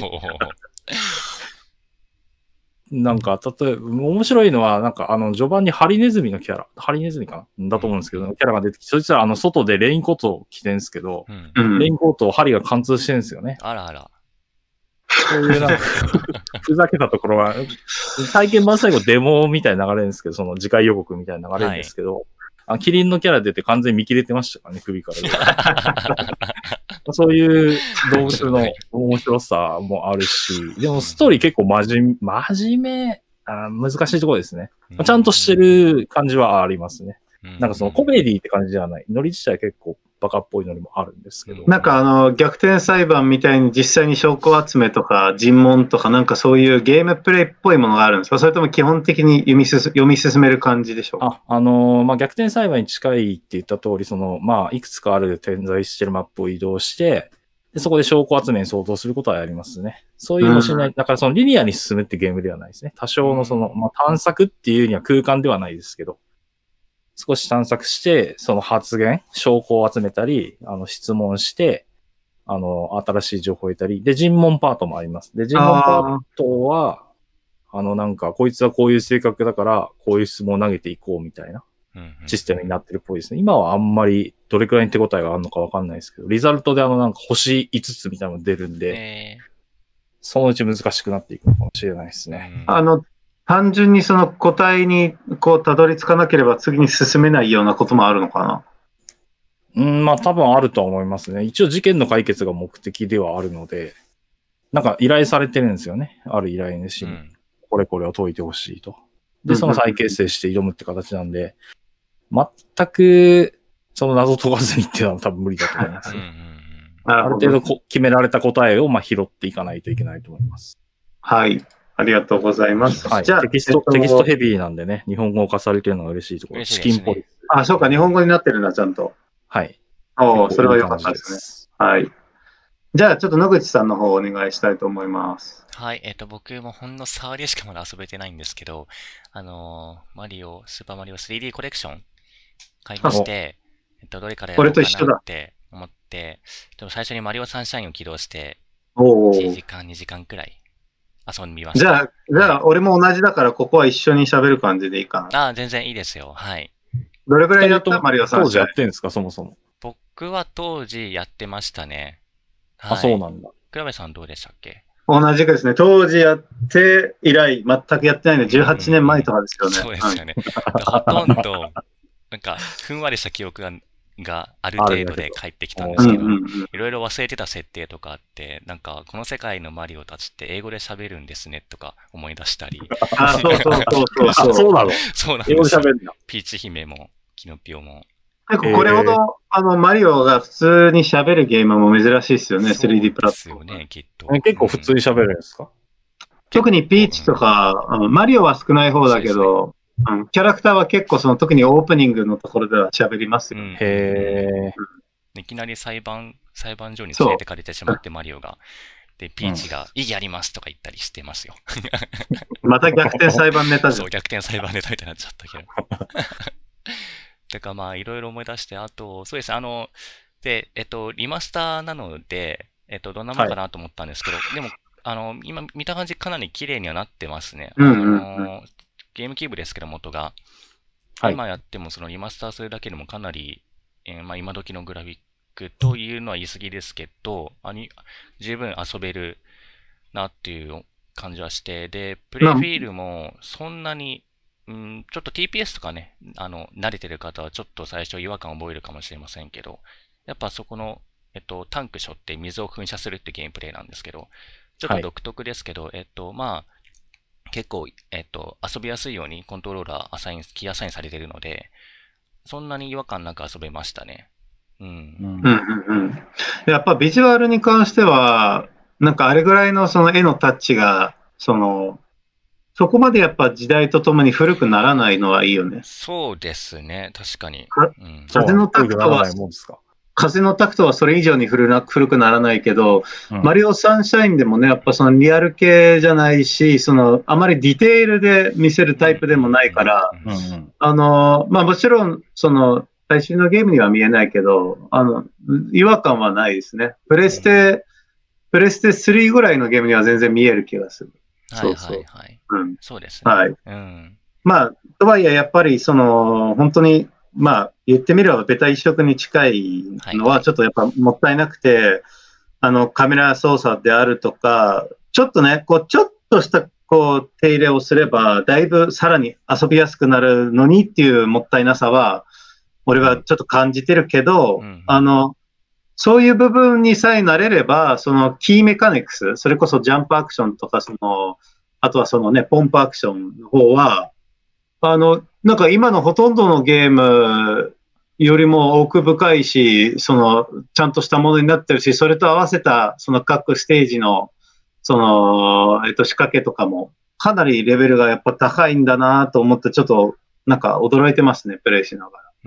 なんか、例えば、面白いのは、なんかあの序盤にハリネズミのキャラ、ハリネズミかなだと思うんですけど、キャラが出てきて、そいつはあの外でレインコートを着てるんですけど、うん、レインコートをハリが貫通してるんですよね。 あらあら。 そういうなんか、ふざけたところは、体験版最後デモみたいな流れるんですけど、その次回予告みたいな流れるんですけど、はい、あキリンのキャラ出て完全に見切れてましたからね、首から。そういう動物の面白さもあるし、でもストーリー結構真面目、真面目あ、難しいところですね。ちゃんとしてる感じはありますね。なんかそのコメディって感じではない。ノリ自体結構バカっぽいのにもあるんですけど。 なんかあの、逆転裁判みたいに実際に証拠集めとか尋問とかなんかそういうゲームプレイっぽいものがあるんですか？それとも基本的に読みす読み進める感じでしょうか？ あ、あのー、まあ、逆転裁判に近いって言った通り、その、まあ、いくつかある点在してるマップを移動して、でそこで証拠集めに相当することはやりますね。そういうのしない、うん、だからそのリニアに進むってゲームではないですね。多少のその、まあ、探索っていうには空間ではないですけど、少し探索して、その発言、証拠を集めたり、あの、質問して、あの、新しい情報を得たり、で、尋問パートもあります。で、尋問パートは、あ, あの、なんか、こいつはこういう性格だから、こういう質問を投げていこうみたいなシステムになってるっぽいですね。今はあんまり、どれくらいの手応えがあるのかわかんないですけど、リザルトであの、なんか、星いつつみたいなのが出るんで、えー、そのうち難しくなっていくのかもしれないですね。 あの、単純にその答えにこうたどり着かなければ次に進めないようなこともあるのかな？ うん、まあ多分あるとは思いますね。一応事件の解決が目的ではあるので、なんか依頼されてるんですよね。ある依頼主に。うん、これこれを解いてほしいと。で、その再結成して挑むって形なんで、全くその謎解かずにっていうのは多分無理だと思います、ね。ある程度こ決められた答えをまあ拾っていかないといけないと思います。 はい。ありがとうございます。 はい、じゃあテキスト、テキストヘビーなんでね、日本語化されてるのが嬉しいところ。チキンポリス。 あ、そうか、日本語になってるな、ちゃんと。 はい。 おそれは良かったですね。はい。じゃあ、ちょっと野口さんの方をお願いしたいと思います。 はい。えっと、僕もほんの触りしかまだ遊べてないんですけど、あのー、マリオ、スーパーマリオ スリーディー コレクション買いまして、えっと、どれからやろうかなって思って、でも最初にマリオサンシャインを起動して、いちじかん、にじかんくらい遊んでみました。 じゃあ、じゃあ、俺も同じだから、ここは一緒に喋る感じでいいかな。 ああ、全然いいですよ。はい。 どれくらいやったマリオさん。 当時やってんですか、そもそも。 僕は当時やってましたね。 はい、あ、そうなんだ。 倉部さんどうでしたっけ？ 同じくですね。当時やって以来、全くやってないので、じゅうはちねんまえとかですよね。 そうですよね。ほとんど、なんか、ふんわりした記憶が、がある程度で帰ってきたんですけど、いろいろ忘れてた設定とかあって、なんか、この世界のマリオたちって英語で喋るんですねとか思い出したり。 あ、そうそうそうそう。そうなの？ そうなんですよ。英語で喋るんだ。ピーチ姫も、キノピオも。 結構これほど、えー、あの、マリオが普通に喋るゲームも珍しいですよね、スリーディー プラットフォーム。 ですよね、きっと。 結構普通に喋るんですか？ 特にピーチとか、うん、マリオは少ない方だけど、うん、キャラクターは結構その特にオープニングのところでは喋りますよ、ね。うん、 へー。いきなり裁判、裁判所に連れてかれてしまってマリオが。で、ピーチが異議ありますとか言ったりしてますよ。 また逆転裁判ネタじゃん。 そう、逆転裁判ネタみたいになっちゃったけど。てかまあ、いろいろ思い出して、あと、そうですね、あの、で、えっと、リマスターなので、えっと、どんなもんかなと思ったんですけど、はい、でも、あの、今見た感じかなり綺麗にはなってますね。 うんうんうん、 あの、ゲームキューブですけど、元が。はい、今やってもそのリマスターするだけでもかなり、えー、まあ今時のグラフィックというのは言い過ぎですけど、あに十分遊べるなっていう感じはして、で、プレイフィールもそんなに、うん、ちょっと ティーピーエス とかね、あの、慣れてる方はちょっと最初違和感を覚えるかもしれませんけど、やっぱそこのえっと、タンク背負って水を噴射するってゲームプレイなんですけど、ちょっと独特ですけど、はい、えっと、まあ、結構、えっと、遊びやすいようにコントローラーアサイン、キーアサインされてるので、そんなに違和感なく遊べましたね。うん。 うんうんうん。やっぱビジュアルに関しては、なんかあれぐらいのその絵のタッチが、その、そこまでやっぱ時代とともに古くならないのはいいよね。 そうですね、確かに。 うん、風のタクトは、風のタクトはそれ以上に古な古くならないけど、うん、マリオサンシャインでもね、やっぱそのリアル系じゃないし、そのあまりディテールで見せるタイプでもないから、あの、まあもちろん、その、最新のゲームには見えないけど、あの、違和感はないですね。プレステ、うん、プレステスリーぐらいのゲームには全然見える気がする。 はいはいはい。うん、そうですね。はい。うん、まあ、とはいえ、やっぱり、その、本当に、まあ、言ってみれば、ベタ一色に近いのは、ちょっとやっぱもったいなくて、はいはい、あの、カメラ操作であるとか、ちょっとね、こう、ちょっとした、こう、手入れをすれば、だいぶさらに遊びやすくなるのにっていうもったいなさは、俺はちょっと感じてるけど、うん、あの、そういう部分にさえなれれば、そのキーメカニクス、それこそジャンプアクションとか、その、あとはそのね、ポンプアクションの方は、あの、なんか今のほとんどのゲームよりも奥深いし、その、ちゃんとしたものになってるし、それと合わせた、その各ステージの、その、えっと、仕掛けとかも、かなりレベルがやっぱ高いんだなと思って、ちょっと、なんか驚いてますね、プレイしながら。 うん。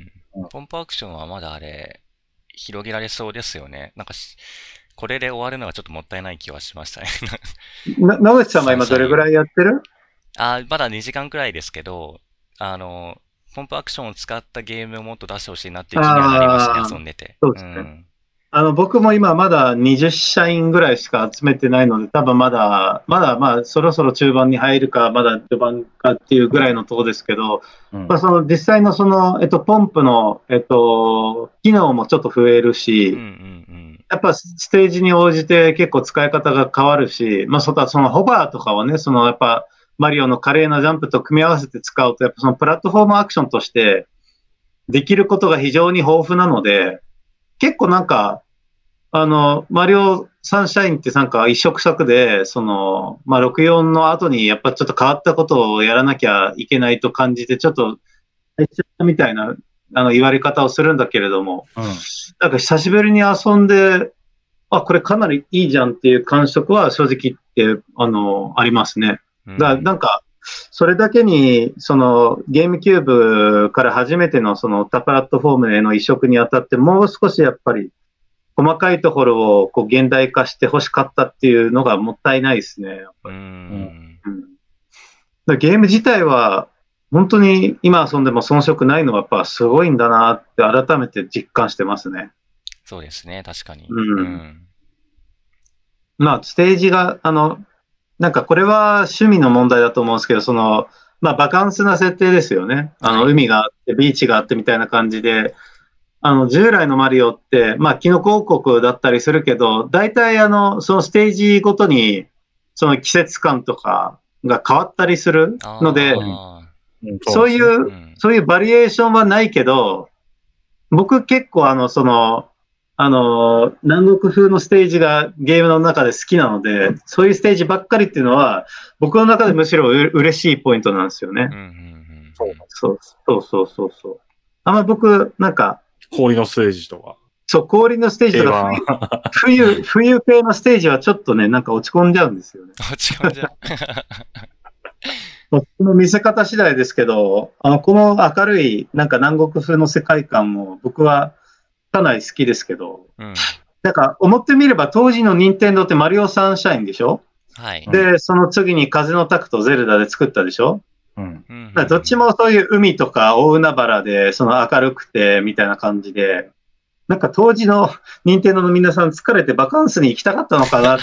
ポンプアクションはまだあれ、広げられそうですよね。なんかし、これで終わるのはちょっともったいない気はしましたね。 な、野口さんは今どれぐらいやってる？ あ、まだにじかんくらいですけど、あの、ポンプアクションを使ったゲームをもっと出してほしいなっていう気にはなりますね、遊んでて。 そうですね。うんあの、僕も今まだにじゅっ社員ぐらいしか集めてないので、多分まだ、まだまあ、そろそろ中盤に入るか、まだ序盤かっていうぐらいのとこですけど、うん、まあ、その実際のその、えっと、ポンプの、えっと、機能もちょっと増えるし、うんうんうん、やっぱステージに応じて結構使い方が変わるし、まあ、そとはそのホバーとかはね、そのやっぱ、マリオの華麗なジャンプと組み合わせて使うと、やっぱそのプラットフォームアクションとして、できることが非常に豊富なので、結構なんか、あの、マリオサンシャインってなんか一色作で、その、まあ、ろくじゅうよんの後にやっぱちょっと変わったことをやらなきゃいけないと感じて、ちょっと、みたいな、あの、言われ方をするんだけれども、うん、なんか久しぶりに遊んで、あ、これかなりいいじゃんっていう感触は正直言って、あの、ありますね。だからなんか、それだけに、その、ゲームキューブから初めてのその他プラットフォームへの移植にあたって、もう少しやっぱり、細かいところをこう現代化して欲しかったっていうのがもったいないですね、やっぱり。うんうん、ゲーム自体は、本当に今遊んでも遜色ないのはやっぱすごいんだなって改めて実感してますね。 そうですね、確かに。 うん。うん、まあ、ステージが、あの、なんかこれは趣味の問題だと思うんですけど、その、まあ、バカンスな設定ですよね。あの、海があって、ビーチがあってみたいな感じで、あの、従来のマリオって、まあ、キノコ王国だったりするけど、大体あの、そのステージごとに、その季節感とかが変わったりするので、そういう、うん、そういうバリエーションはないけど、僕結構あの、その、あの、南国風のステージがゲームの中で好きなので、そういうステージばっかりっていうのは、僕の中でむしろう嬉しいポイントなんですよね。そうそうそうそうそう。あんま僕、なんか、 氷のステージとか。 そう、氷のステージとか冬、冬、冬系のステージはちょっとね、なんか落ち込んじゃうんですよね。 落ち込んじゃう。 この見せ方次第ですけど、あの、この明るい、なんか南国風の世界観も僕はかなり好きですけど、うん、なんか思ってみれば当時の任天堂ってマリオサンシャインでしょ？はい。で、その次に風のタクトゼルダで作ったでしょ？うん、だどっちもそういう海とか大海原で、その明るくてみたいな感じで、なんか当時の任天堂の皆さん疲れてバカンスに行きたかったのかなって。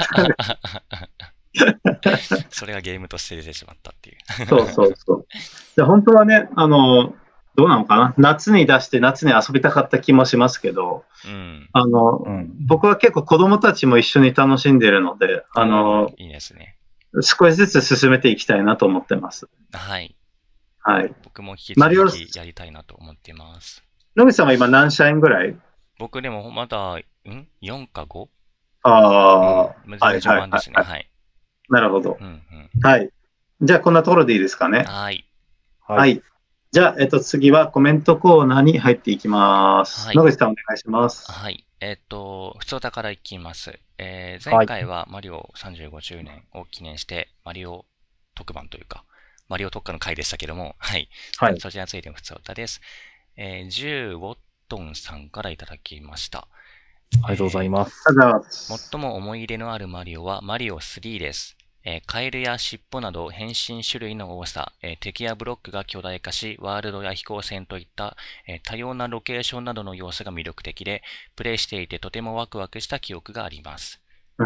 それがゲームとして出てしまったっていう。 そうそうそう。で本当はね、あの、どうなのかな、夏に出して夏に遊びたかった気もしますけど、うん、あの、うん、僕は結構子供たちも一緒に楽しんでいるので、あの、 いいですね。 少しずつ進めていきたいなと思ってます。 はい。 はい。 僕も引き続きやりたいなと思っています。 野口さんは今何社員ぐらい？ 僕でもまだん ?よん か ご? ああ、 うん、序盤ですね。はい。 なるほど。 うんうん、 はい。じゃあ、こんなところでいいですかね。 はい。 はい。じゃあ、えっと、次はコメントコーナーに入っていきます。はい、野口さん、お願いします。 はい。えっと、普通歌からいきます。えー、前回はマリオさんじゅうごしゅうねんを記念して、マリオ特番というか、マリオ特化の回でしたけども、はい。はい、そちらについての普通歌です。えー、じゅうごトンさんからいただきました。 ありがとうございます。 えー、 最も思い入れのあるマリオはマリオスリーです。えー、カエルや尻尾など変身種類の多さ、えー、敵やブロックが巨大化し、ワールドや飛行船といった、えー、多様なロケーションなどの要素が魅力的で、プレイしていてとてもワクワクした記憶があります。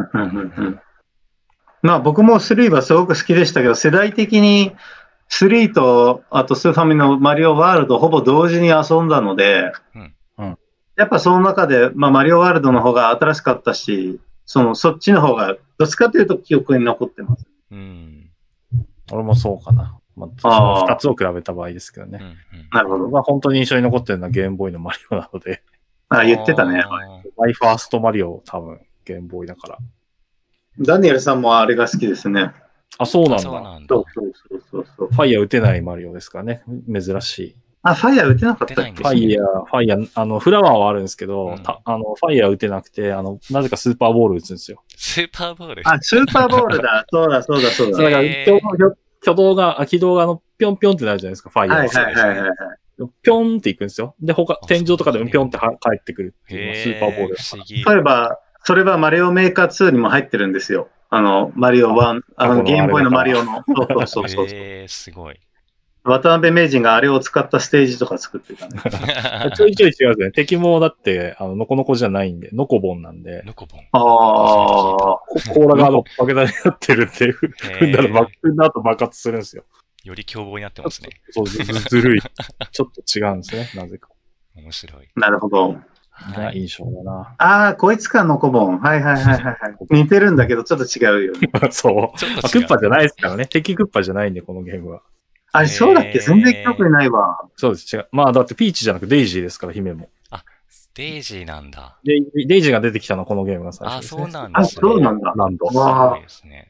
まあ僕もスリーはすごく好きでしたけど、世代的にスリーとあとスーファミのマリオワールドほぼ同時に遊んだので、 うんうん、 やっぱその中で、まあ、マリオワールドの方が新しかったし、そのそっちの方がどっちかというと記憶に残ってます。 うん。 俺もそうかな。まあ、そのふたつを比べた場合ですけどね。 うんうん、 なるほど。 まあ本当に印象に残ってるのはゲームボーイのマリオなので。 あ、言ってたね。 マイファーストマリオ多分ゲームボーイだから。 ダニエルさんもあれが好きですね。 あ、そうなんだ。 そうなんだ。 そうそうそうそう。 ファイヤー打てないマリオですからね。珍しい。 あ、ファイヤー打てなかったっけ？ ファイヤー、ファイヤー、あの、フラワーはあるんですけど、うん、たあの、ファイヤー打てなくて、あの、なぜかスーパーボール打つんですよ。 スーパーボールあ、スーパーボールだ。そうだ、そうだ、そうだ。 だから、挙動が、軌道が、あの、ぴょんぴょんってなるじゃないですか、ファイヤー。 はいはいはいはい。 ぴょんっていくんですよ。で、他、天井とかでもぴょんって帰ってくるっていうのがスーパーボール。 不思議。 例えば、それはマリオメーカーツーにも入ってるんですよ。あの、マリオワン、あの、ゲームボーイのマリオの。そうそうそうそう。 えー、すごい。 渡辺名人があれを使ったステージとか作ってたね。 ちょいちょい違うんですね。敵もだって、あの、ノコノコじゃないんで、ノコボンなんで。 ノコボン。 ああ。 コーラがあの、爆弾になってるって、踏んだら、踏んだ後爆発するんですよ。 より凶暴になってますね。 そう、ず, ずるい。ちょっと違うんですね、なぜか。 面白い。 なるほど。 はい、印象だな。 ああ、こいつか、ノコボン。はいはいはいはい。似てるんだけど、ちょっと違うよね。 そう。ちょっとクッパじゃないですからね。敵クッパじゃないんで、このゲームは。 あ、そうだっけ？全然記憶にないわ。 そうです。違う。まあ、だってピーチじゃなくデイジーですから、姫も。 あ、デイジーなんだ。 デイ, デイジーが出てきたのはこのゲームが最初ですね。 あ、そうなんだ、 ね。あ、そうなんだ。 なんと。 すごいですね。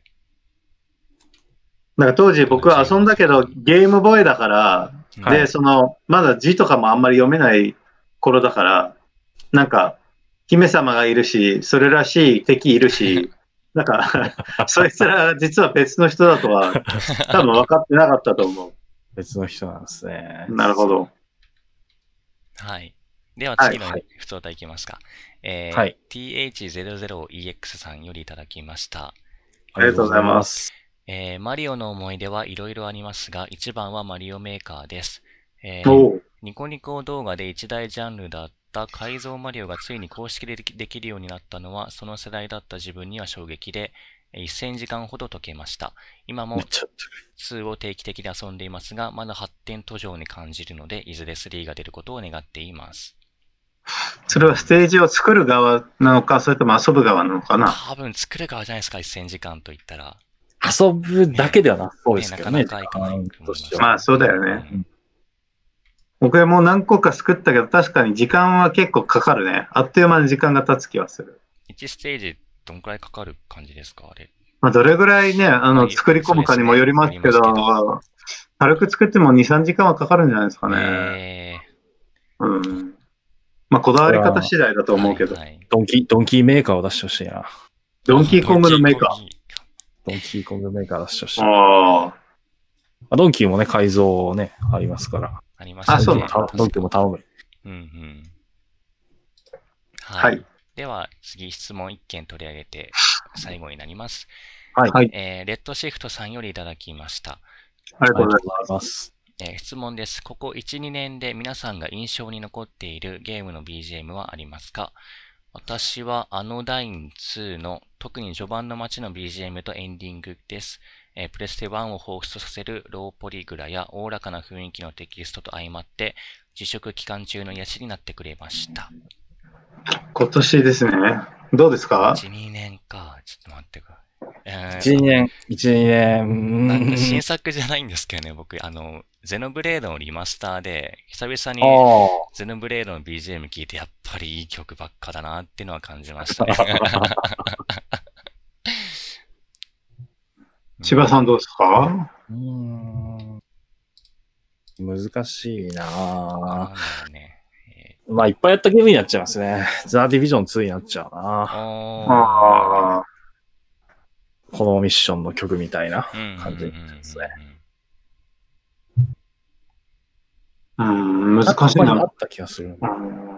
だから当時僕は遊んだけど、ゲームボーイだから、はい、で、その、まだ字とかもあんまり読めない頃だから、なんか、姫様がいるし、それらしい敵いるし、なんか、そいつら実は別の人だとは、多分分かってなかったと思う。 別の人なんですね。 なるほど。 はい。では次の普通歌いきますか。はいえーはい、ティーエイチゼロゼロイーエックス さんよりいただきました。 ありがとうございます。 えー、マリオの思い出はいろいろありますが、一番はマリオメーカーです。えー、ニコニコ動画で一大ジャンルだった改造マリオがついに公式でできるようになったのは、その世代だった自分には衝撃で、せんじかんほど解けました。今もツーを定期的に遊んでいますが、まだ発展途上に感じるので、いずれスリーが出ることを願っています。 それはステージを作る側なのか、それとも遊ぶ側なのかな？ 多分作る側じゃないですか、せんじかんと言ったら。 遊ぶだけではなそうですけどね。 なかなかいかないと思います。 まあそうだよね。うん、僕も何個か作ったけど、確かに時間は結構かかるね。あっという間に時間が経つ気はする。 いちステージどんくらいかかる感じですか、あれ。 まあどれぐらいね、あの、作り込むかにもよりますけど、軽く作ってもに、さんじかんはかかるんじゃないですかね。 えー、うん。まあこだわり方次第だと思うけど。はいはい、 ドンキー、ドンキーメーカーを出してほしいな。 ドンキーコングのメーカー。 ドンキーコングメーカー出してほしい。ああ。ドンキーもね、改造ね、ありますから。 ありますね。 あ、そうだ。 ドンキーも頼む。 うんうん。 はい。はい、 では、次、質問いっけん取り上げて、最後になります。 はい。 えー、レッドシフトさんよりいただきました。 ありがとうございます。 えー、質問です。ここいち、にねんで皆さんが印象に残っているゲームの ビージーエム はありますか？私はアノダインツーの特に序盤の街の ビージーエム とエンディングです。えー、プレステワンを彷彿とさせるローポリグラやおおらかな雰囲気のテキストと相まって自粛期間中の癒しになってくれました。 今年ですね。どうですか？ いち、にねんか。ちょっと待ってください。 いち、にねん、いち、にねん。 なんか新作じゃないんですけどね、僕、あの、 ゼノブレードのリマスターで、久々にゼノブレードの ビージーエム 聴いて、やっぱりいい曲ばっかだなっていうのは感じましたね。 千葉さんどうですか？ うーん難しいなぁ。ねえー、まあ、いっぱいやったゲームになっちゃいますね。ザ・ディビジョンツーになっちゃうなああ。 このミッションの曲みたいな感じですね。 うん、難しいな。 あった気がする。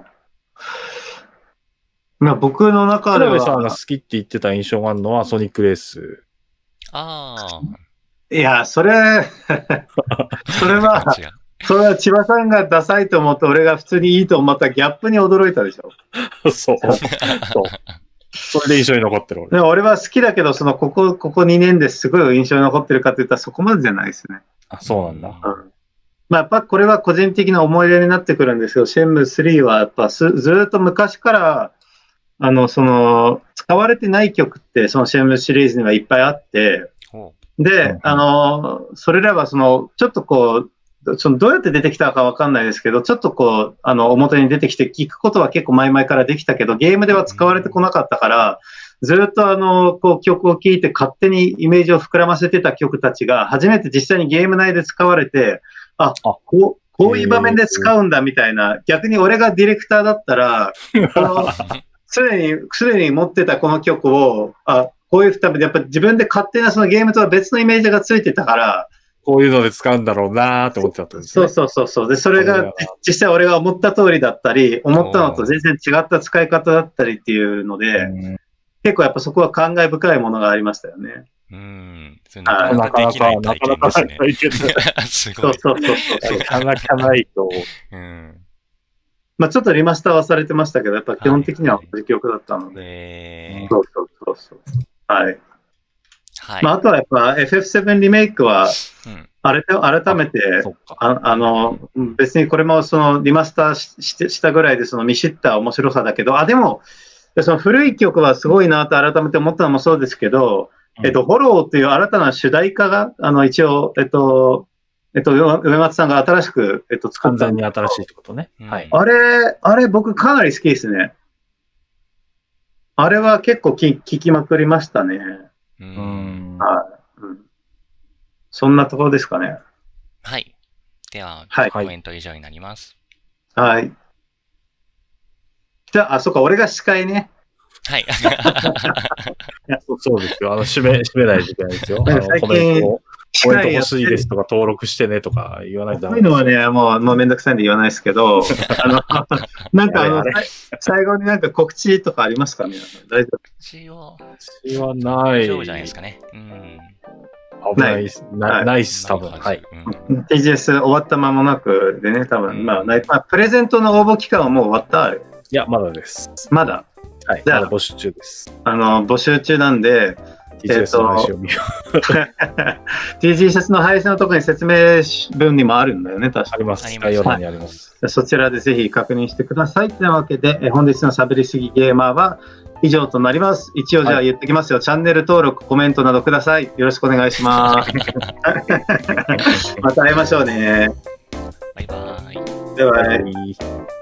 まあ、僕の中では。 倉部さんが好きって言ってた印象があるのはソニックレース。 ああ。 いや、それ、それは、それは千葉さんがダサいと思って俺が普通にいいと思ったギャップに驚いたでしょ。 そう。そう。それで印象に残ってる俺。 でも俺は好きだけど、その、ここ、ここにねんですごい印象に残ってるかって言ったらそこまでじゃないですね。 あ、そうなんだ。 うんまあ、やっぱこれは個人的な思い出になってくるんですけど、シェンムースリーはやっぱずずっと昔から、あの、その、使われてない曲って、そのシェンムーシリーズにはいっぱいあって、で、あの、それらはその、ちょっとこう、そのどうやって出てきたかわかんないですけど、ちょっとこう、あの、表に出てきて聞くことは結構前々からできたけど、ゲームでは使われてこなかったから、ずっとあの、こう曲を聴いて勝手にイメージを膨らませてた曲たちが、初めて実際にゲーム内で使われて、あ、こう、こういう場面で使うんだみたいな、逆に俺がディレクターだったら、この、すでに、すでに持ってたこの曲を、あ、こういう多分やっぱ自分で勝手なそのゲームとは別のイメージがついてたから、 こういうので使うんだろうなーって思ってたんですね。 そうそうそう。で、それが実際俺が思った通りだったり、思ったのと全然違った使い方だったりっていうので、結構やっぱそこは感慨深いものがありましたよね。 うん。なかなかできない体験ですね。すごい。 そうそうそう。 なかなかないと。 うん。 まあちょっとリマスターはされてましたけど、やっぱ基本的には同じ曲だったので。 へそうそうそうそう。はい。 はい。 まああとはやっぱ エフエフセブン リメイクは、あれ改めて、あ, あの、別にこれもそのリマスター し, し, したぐらいでその見知った面白さだけど、あ、でも、その古い曲はすごいなと改めて思ったのもそうですけど、えっと、フォローという新たな主題歌が、あの、一応、えっと、えっと、上松さんが新しく、えっと、作った。 完全に新しいってことね。はい。 あれ、あれ僕かなり好きですね。あれは結構聞きまくりましたね。 うん。 はい。うん、そんなところですかね。 はい。では、 はい、 コメント以上になります。 はい。じゃあ、あ、そっか、俺が司会ね。 はい。 そうですよ。あの、締め、締めないといけないですよ。あのコメントを、コメント欲しいですとか、登録してねとか言わないとダメです。 そういうのはね、もう、もうめんどくさいんで言わないですけど、あの、なんかあの、最後になんか告知とかありますかね？大丈夫？ 告知は、 告知はない。 大丈夫じゃないですかね。うん。 危ないです。ないっす、多分。はい。 ティージーエス 終わった間もなくでね、多分、まあ、まあ、プレゼントの応募期間はもう終わった？ いや、まだです。 まだ？ はい。じゃあ、募集中です。 あの、募集中なんで、 ティージーエス の配信を見よう。 ティージーエス の配信のところに説明文にもあるんだよね、確かに。あります。概要欄にあります。 そちらでぜひ確認してください。というわけで、本日のしゃべりすぎゲーマーは以上となります。一応じゃあ言ってきますよ。はい、チャンネル登録、コメントなどください。よろしくお願いします。また会いましょうね。 バイバーイ。 バイバイ。